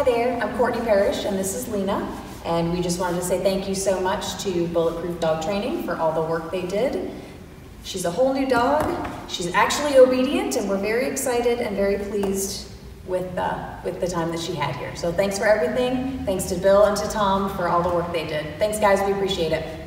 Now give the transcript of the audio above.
Hi there, I'm Courtney Parrish and this is Lina, and we just wanted to say thank you so much to Bulletproof Dog Training for all the work they did. She's a whole new dog. She's actually obedient, and we're very excited and very pleased with the time that she had here. So thanks for everything. Thanks to Bill and to Tom for all the work they did. Thanks guys, we appreciate it.